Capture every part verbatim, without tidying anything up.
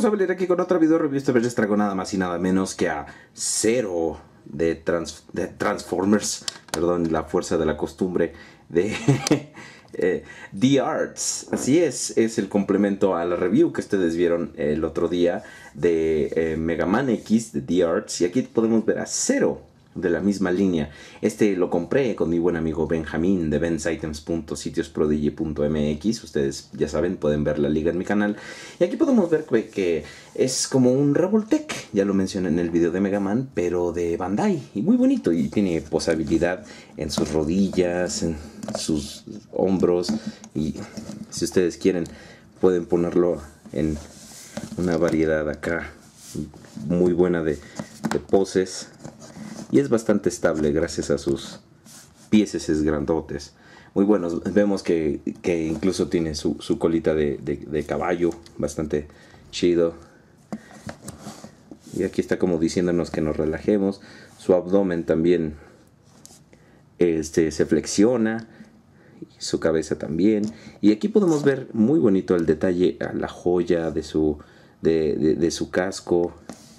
a venir aquí con otro video review. Esta vez les traigo nada más y nada menos que a Zero de, trans, de Transformers. Perdón, la fuerza de la costumbre de eh, The Arts. Así es, es el complemento a la review que ustedes vieron el otro día de eh, Mega Man X de The Arts. Y aquí podemos ver a Zero de la misma línea. Este lo compré con mi buen amigo Benjamín de bens items punto sitios prodigy punto m x. Ustedes ya saben, pueden ver la liga en mi canal. Y aquí podemos ver que, que es como un Revoltech. Ya lo mencioné en el video de Mega Man, pero de Bandai. Y muy bonito. Y tiene posabilidad en sus rodillas, en sus hombros. Y si ustedes quieren, pueden ponerlo en una variedad acá muy buena de, de poses. Y es bastante estable gracias a sus pieses grandotes. Muy buenos. Vemos que, que incluso tiene su, su colita de, de, de caballo. Bastante chido. Y aquí está como diciéndonos que nos relajemos. Su abdomen también este, se flexiona. Su cabeza también. Y aquí podemos ver muy bonito el detalle a la joya de su, de, de, de su casco.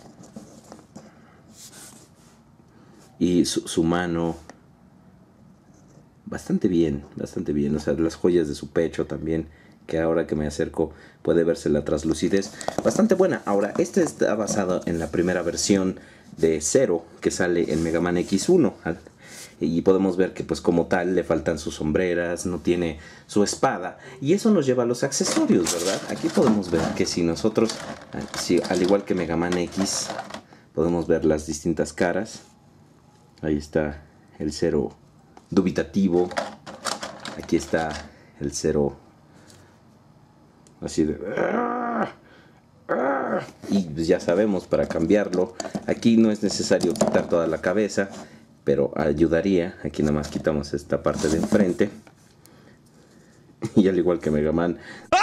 Y su, su mano, bastante bien, bastante bien. O sea, las joyas de su pecho también, que ahora que me acerco puede verse la translucidez. Bastante buena. Ahora, este está basado en la primera versión de Zero, que sale en Mega Man X uno. Y podemos ver que pues como tal le faltan sus sombreras, no tiene su espada. Y eso nos lleva a los accesorios, ¿verdad? Aquí podemos ver que si nosotros, si, al igual que Mega Man X, podemos ver las distintas caras. Ahí está el Zero dubitativo. Aquí está el Zero así de... Y pues ya sabemos, para cambiarlo, aquí no es necesario quitar toda la cabeza, pero ayudaría. Aquí nada más quitamos esta parte de enfrente. Y al igual que Mega Man.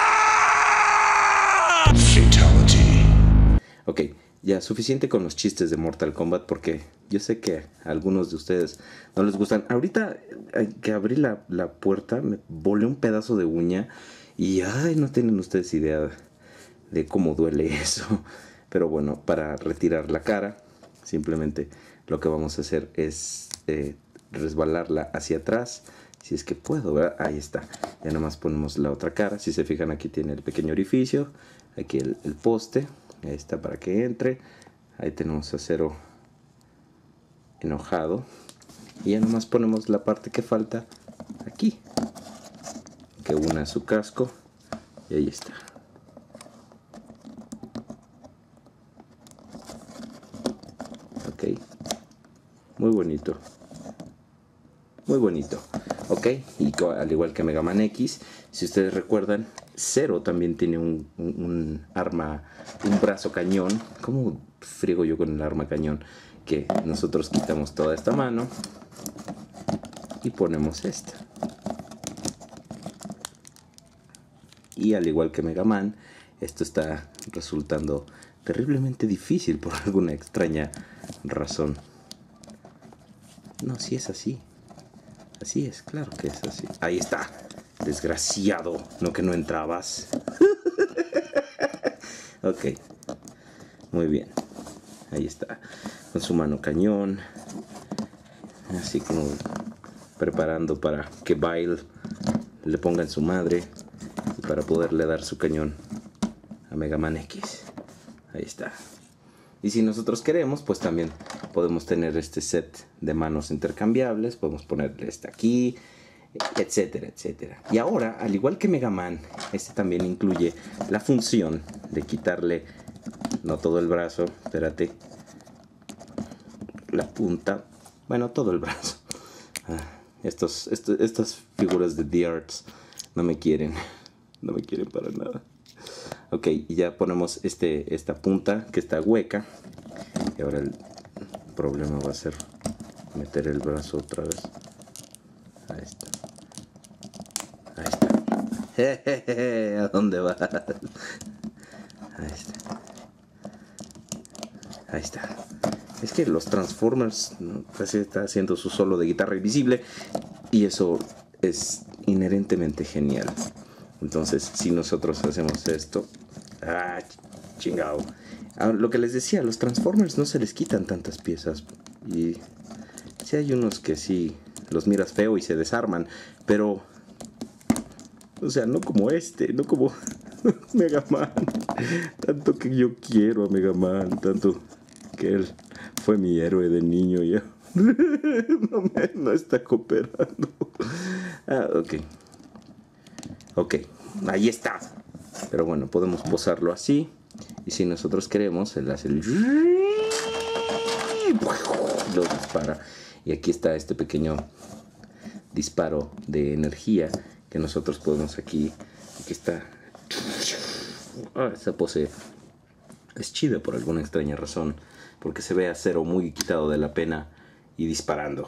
Fatality. Ok. Ya, suficiente con los chistes de Mortal Kombat, porque yo sé que a algunos de ustedes no les gustan. Ahorita que abrí la, la puerta, me volé un pedazo de uña y ay, no tienen ustedes idea de cómo duele eso. Pero bueno, para retirar la cara, simplemente lo que vamos a hacer es eh, resbalarla hacia atrás. Si es que puedo, ¿verdad? Ahí está. Ya nada más ponemos la otra cara. Si se fijan, aquí tiene el pequeño orificio. Aquí el, el poste. Ahí está para que entre. Ahí tenemos a Zero enojado. Y ya nomás ponemos la parte que falta aquí, que una su casco. Y ahí está. Ok. Muy bonito. Muy bonito. Ok. Y al igual que Mega Man X, si ustedes recuerdan, Zero también tiene un, un, un arma, un brazo cañón. ¿Cómo friego yo con el arma cañón? Que nosotros quitamos toda esta mano y ponemos esta. Y al igual que Mega Man, esto está resultando terriblemente difícil por alguna extraña razón. No, si es así. Así es, claro que es así. Ahí está. Desgraciado, no que no entrabas. Ok. Muy bien. Ahí está. Con su mano cañón. Así como preparando para que Bile le ponga en su madre. Y para poderle dar su cañón a Mega Man X. Ahí está. Y si nosotros queremos, pues también podemos tener este set de manos intercambiables. Podemos ponerle esta aquí, etcétera, etcétera. Y ahora, al igual que Mega Man, este también incluye la función de quitarle, no todo el brazo, espérate, la punta, bueno, todo el brazo. Ah, estos, estos, estas figuras de The Arts no me quieren, no me quieren para nada. Ok, y ya ponemos este, esta punta que está hueca. Y ahora el problema va a ser meter el brazo otra vez. Ahí está. Ahí está. Jejeje, ¿a dónde vas? Ahí está. Ahí está. Es que los Transformers, ¿no? Casi está haciendo su solo de guitarra invisible. Y eso es inherentemente genial. Entonces, si nosotros hacemos esto, ah, chingado. Ah, lo que les decía, a los Transformers no se les quitan tantas piezas. Y sí hay unos que sí los miras feo y se desarman, pero... O sea, no como este, no como Mega Man. Tanto que yo quiero a Mega Man, tanto que él fue mi héroe de niño y ya. No, me, no está cooperando. Ah, ok. Ok, ahí está. Pero bueno, podemos posarlo así. Y si nosotros queremos, él hace el... Lo dispara. Y aquí está este pequeño disparo de energía que nosotros podemos aquí. Aquí está. Ah, esa pose es chida por alguna extraña razón. Porque se ve a Zero muy quitado de la pena y disparando.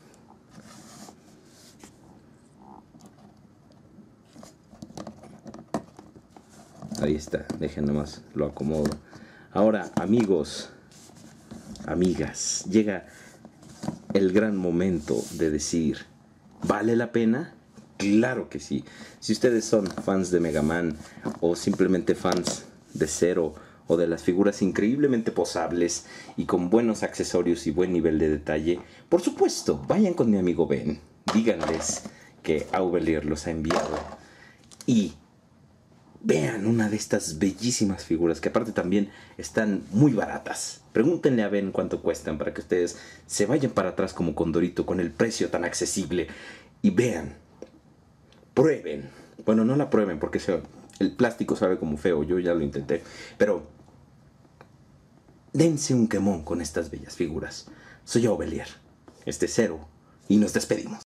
Ahí está, dejen nomás, lo acomodo. Ahora, amigos, amigas, llega el gran momento de decir, ¿vale la pena? Claro que sí. Si ustedes son fans de Mega Man o simplemente fans de Zero o de las figuras increíblemente posables y con buenos accesorios y buen nivel de detalle, por supuesto, vayan con mi amigo Ben, díganles que Aubelier los ha enviado y vean una de estas bellísimas figuras que aparte también están muy baratas. Pregúntenle a Ben cuánto cuestan para que ustedes se vayan para atrás como Condorito con el precio tan accesible y vean, prueben. Bueno, no la prueben porque se, el plástico sabe como feo, yo ya lo intenté, pero dense un quemón con estas bellas figuras. Soy Aubelier, este Zero, y nos despedimos.